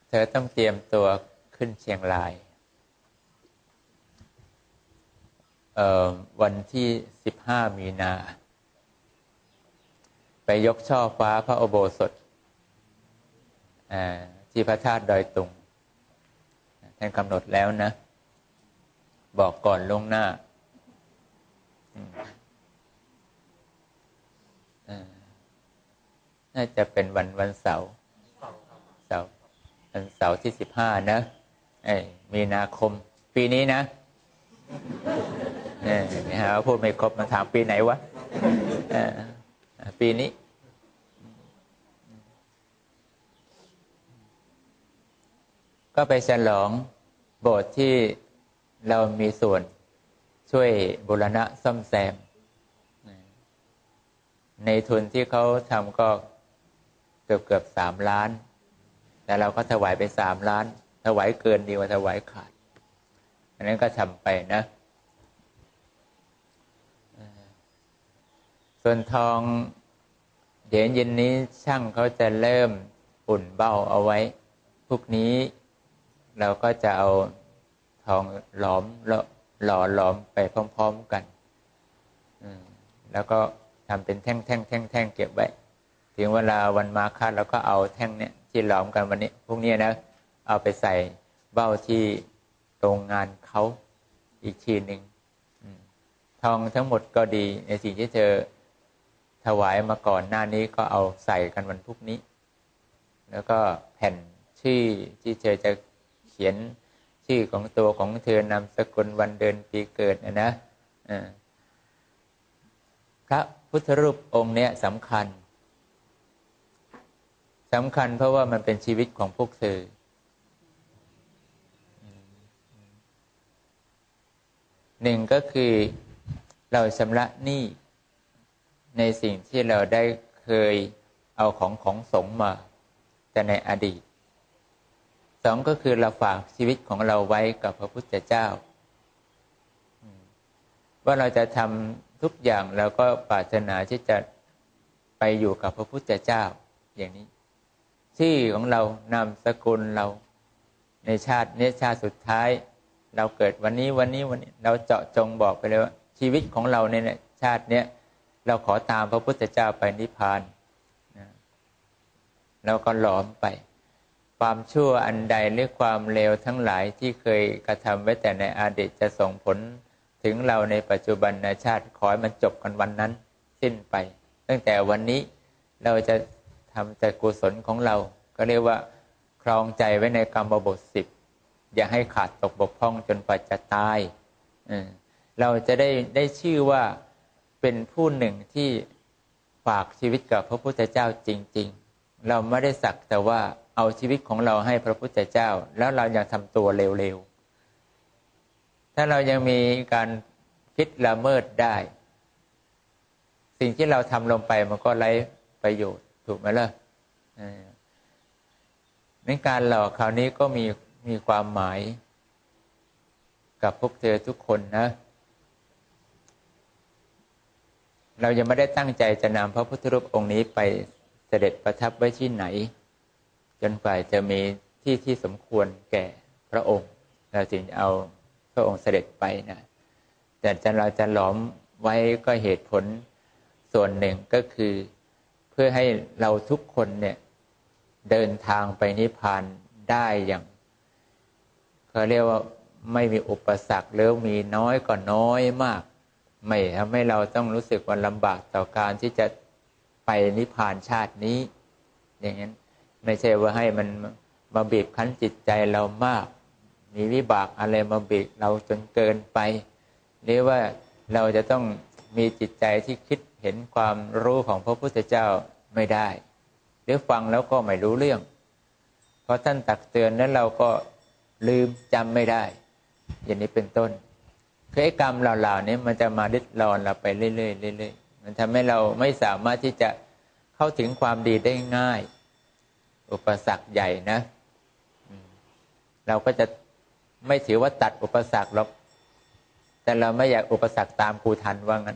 เธอต้องเตรียมตัวขึ้นเชียงรายวันที่15 มีนาไปยกช่อฟ้าพระอุโบสถที่พระธาตุดอยตุงท่านกำหนดแล้วนะบอกก่อนล่วงหน้าน่าจะเป็นวันเสาร์วันเสาร์ที่15นะมีนาคมปีนี้นะนี่ฮะพูดไม่ครบมาถามปีไหนวะปีนี้ก็ไปฉลองโบสถ์ที่เรามีส่วนช่วยบูรณะซ่อมแซมในทุนที่เขาทำก็เกือบ3 ล้านแต่เราก็ถวายไป3 ล้านถวายเกินดีกว่าถวายขาดอันนั้นก็ทำไปนะส่วนทองเดี๋ยวเย็นนี้ช่างเขาจะเริ่มอุ่นเบ้าเอาไว้พวกนี้เราก็จะเอาทองหลอมหล่อหลอมไปพร้อมๆกันแล้วก็ทำเป็นแท่งเก็บไว้ถึงเวลาวันมาฆเราก็เอาแท่งเนี้ยที่หลอมกันวันนี้พวกนี้นะเอาไปใส่เบ้าที่โรงงานเขาอีกทีหนึ่งทองทั้งหมดก็ดีในสิ่งที่เธอถวายมาก่อนหน้านี้ก็เอาใส่กันวันพรุ่งนี้แล้วก็แผ่นชื่อที่เธอจะเขียนชื่อของตัวของเธอนามสกุลวันเดือนปีเกิดนะพระพุทธรูปองค์เนี้ยสำคัญเพราะว่ามันเป็นชีวิตของพวกเธอหนึ่งก็คือเราชำระหนี้ในสิ่งที่เราได้เคยเอาของสงฆ์มาแต่ในอดีตสองก็คือเราฝากชีวิตของเราไว้กับพระพุทธเจ้าว่าเราจะทำทุกอย่างเราก็ปรารถนาที่จะไปอยู่กับพระพุทธเจ้าอย่างนี้ชื่อของเรานามสกุลเราในชาตินี้ชาติสุดท้ายเราเกิดวันนี้เราเจาะจงบอกไปเลยว่าชีวิตของเราในชาตินี้เราขอตามพระพุทธเจ้าไปนิพพานเราก็หลอมไปความชั่วอันใดหรือความเลวทั้งหลายที่เคยกระทำไว้แต่ในอดีตจะส่งผลถึงเราในปัจจุบันชาติขอให้มันจบกันวันนั้นสิ้นไปตั้งแต่วันนี้เราจะทำแต่กุศลของเราก็เรียกว่าครองใจไว้ในกรรมบท10อย่าให้ขาดตกบกพร่องจนกว่าจะตายเราจะได้ชื่อว่าเป็นผู้หนึ่งที่ฝากชีวิตกับพระพุทธเจ้าจริงๆเราไม่ได้สักแต่ว่าเอาชีวิตของเราให้พระพุทธเจ้าแล้วเรายังทำตัวเร็วๆถ้าเรายังมีการคิดละเมิดได้สิ่งที่เราทำลงไปมันก็ไร้ประโยชน์ถูกไหมล่ะในการหลอกคราวนี้ก็มีความหมายกับพวกเธอทุกคนนะเรายังไม่ได้ตั้งใจจะนำพระพุทธรูปองค์นี้ไปเสด็จประทับไว้ที่ไหนจนกว่าจะมีที่สมควรแก่พระองค์เราจึงเอาพระองค์เสด็จไปนะแต่เราจะหลอมไว้ก็เหตุผลส่วนหนึ่งก็คือเพื่อให้เราทุกคนเนี่ยเดินทางไปนิพพานได้อย่างเขาเรียกว่าไม่มีอุปสรรคหรือมีน้อยก็น้อยมากไม่ทำให้เราต้องรู้สึกว่าลำบากต่อการที่จะไปนิพพานชาตินี้อย่างนั้นไม่ใช่ว่าให้มันมาบีบคั้นจิตใจเรามากมีวิบากอะไรมาบีบเราจนเกินไปหรือว่าเราจะต้องมีจิตใจที่คิดเห็นความรู้ของพระพุทธเจ้าไม่ได้หรือฟังแล้วก็ไม่รู้เรื่องเพราะท่านตักเตือนแล้วเราก็ลืมจำไม่ได้อย่างนี้เป็นต้นคือกรรมเหล่านี้มันจะมาดิดรอนเราไปเรื่อยๆมันทำให้เราไม่สามารถที่จะเข้าถึงความดีได้ง่ายอุปสรรคใหญ่นะเราก็จะไม่ถือว่าตัดอุปสรรคหรอกแต่เราไม่อยากอุปสรรคตามครูทันว่างั้น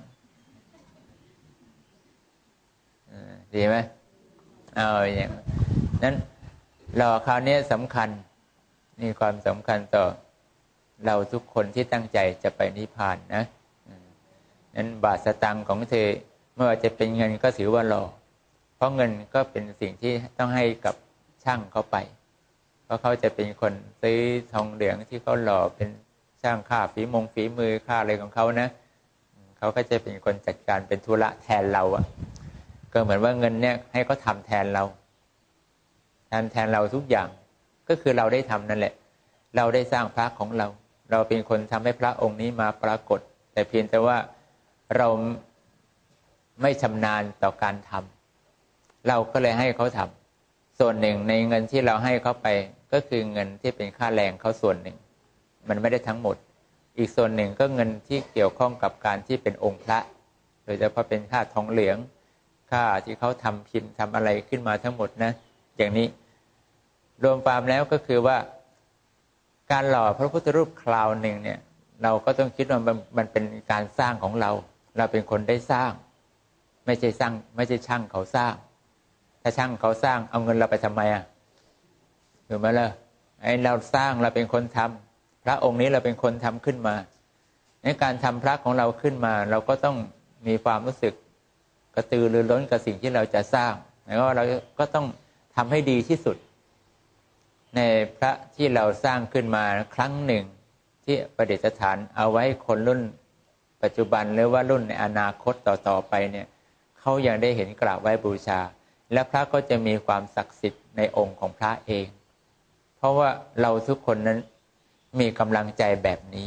ดีไหมเอาอย่างนั้นหล่อคราวนี้สำคัญนี่ความสำคัญต่อเราทุกคนที่ตั้งใจจะไปนิพพานนะนั้นบาทสตางค์ของเธอไม่ว่าจะเป็นเงินก็ถือว่าหล่อเพราะเงินก็เป็นสิ่งที่ต้องให้กับช่างเขาไปเพราะเขาจะเป็นคนซื้อทองเหลืองที่เขาหล่อเป็นช่างค่าฝีมือค่าอะไรของเขานะเขาก็จะเป็นคนจัดการเป็นธุระแทนเราอ่ะก็เหมือนว่าเงินเนี่ยให้เขาทำแทนเราแทนเราทุกอย่างก็คือเราได้ทำนั่นแหละเราได้สร้างพระของเราเราเป็นคนทำให้พระองค์นี้มาปรากฏแต่เพียงแต่ว่าเราไม่ชำนาญต่อการทำเราก็เลยให้เขาทำส่วนหนึ่งในเงินที่เราให้เขาไปก็คือเงินที่เป็นค่าแรงเขาส่วนหนึ่งมันไม่ได้ทั้งหมดอีกส่วนหนึ่งก็เงินที่เกี่ยวข้องกับการที่เป็นองค์พระโดยเฉพาะเป็นค่าทองเหลืองค่าที่เขาทำพิมพ์ทำอะไรขึ้นมาทั้งหมดนะอย่างนี้รวมความแล้วก็คือว่าการหล่อพระพุทธรูปคราวหนึ่งเนี่ยเราก็ต้องคิดว่ามันเป็นการสร้างของเราเป็นคนได้สร้างไม่ใช่ช่างเขาสร้างถ้าช่างเขาสร้างเอาเงินเราไปทำไมอ่ะถูกไหมล่ะไอ้เราสร้างเราเป็นคนทำพระองค์นี้เราเป็นคนทำขึ้นมาในการทำพระของเราขึ้นมาเราก็ต้องมีความรู้สึกกระตือรือร้นกับสิ่งที่เราจะสร้างหมายความว่าเราก็ต้องทำให้ดีที่สุดในพระที่เราสร้างขึ้นมาครั้งหนึ่งที่ประดิษฐานเอาไว้คนรุ่นปัจจุบันหรือว่ารุ่นในอนาคตต่อไปเนี่ยเขายังได้เห็นกราบไหว้บูชาและพระก็จะมีความศักดิ์สิทธิ์ในองค์ของพระเองเพราะว่าเราทุกคนนั้นมีกำลังใจแบบนี้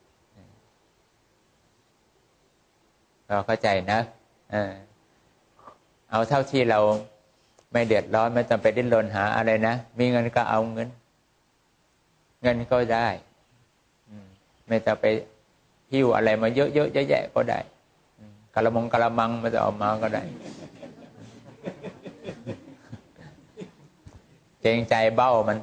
เราเข้าใจนะเอาเท่าที่เราไม่เดือดร้อนไม่ต้องไปดิ้นรนหาอะไรนะมีเงินก็เอาเงินก็ได้ไม่ต้องไปหิ้วอะไรมาเยอะๆแยะๆก็ได้กะละมังไม่ต้องเอามาก็ได้เกรงใจเบ้ามัน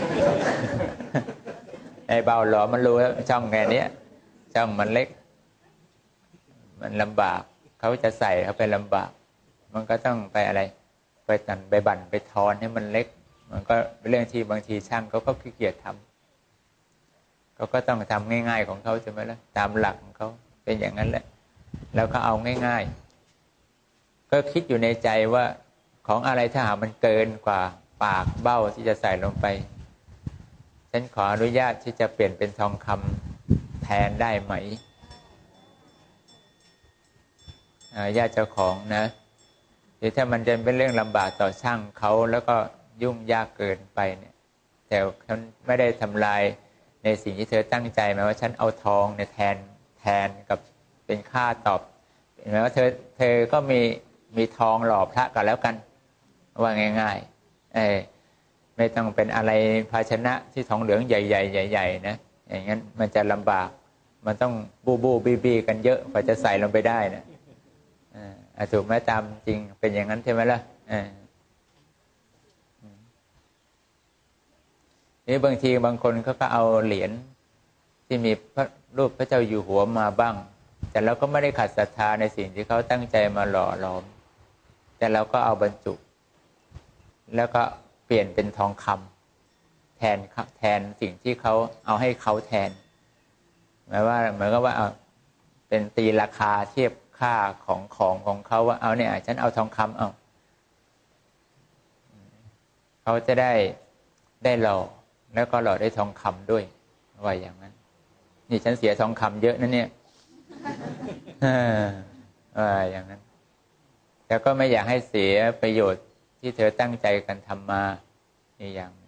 ไอ้เบ้าหล่อมันรู้แล้วช่องแค่นี้ช่องมันเล็กมันลำบากเขาจะใส่เขาไปลำบากมันก็ต้องไปอะไรไปตันไปบั่นไปทอนให้มันเล็กมันก็เป็นเรื่องที่บางทีช่างเขาก็ขี้เกียจทำเขาก็ต้องทำง่ายๆของเขาใช่ไหมล่ะตามหลักของเขาเป็นอย่างนั้นแหละแล้วก็เอาง่ายๆก็คิดอยู่ในใจว่าของอะไรถ้าหากมันเกินกว่าปากเบ้าที่จะใส่ลงไปฉันขออนุญาตที่จะเปลี่ยนเป็นทองคำแทนได้ไหมญาติเจ้าของนะหรือถ้ามันจะเป็นเรื่องลำบากต่อช่างเขาแล้วก็ยุ่งยากเกินไปเนี่ยแต่ฉันไม่ได้ทำลายในสิ่งที่เธอตั้งใจหมายว่าฉันเอาทองเนี่ยแทนกับเป็นค่าตอบหมายว่าเธอก็มีทองหล่อพระกันแล้วกันว่าง่ายๆไม่ต้องเป็นอะไรภาชนะที่ทองเหลืองใหญ่ๆนะอย่างนั้นมันจะลำบากมันต้องบูบีกันเยอะกว่าจะใส่ลงไปได้นะถูกไหมตามจริงเป็นอย่างนั้นใช่ไหมล่ะนี่บางทีบางคนเขาก็เอาเหรียญที่มีรูปพระเจ้าอยู่หัวมาบ้างแต่เราก็ไม่ได้ขัดศรัทธาในสิ่งที่เขาตั้งใจมาหล่อหลอมแต่เราก็เอาบรรจุแล้วก็เปลี่ยนเป็นทองคำแทนสิ่งที่เขาเอาให้เขาแทนหมายก็ว่าเป็นตีราคาเทียบค่าของเขาว่าเอาเนี่ยฉันเอาทองคำเขาจะได้หล่อแล้วก็หล่อได้ทองคำด้วยว่าอย่างนั้นนี่ฉันเสียทองคำเยอะนะเนี่ยอย่างนั้นแต่ก็ไม่อยากให้เสียประโยชน์ที่เธอตั้งใจกันทำมาอีกอย่าง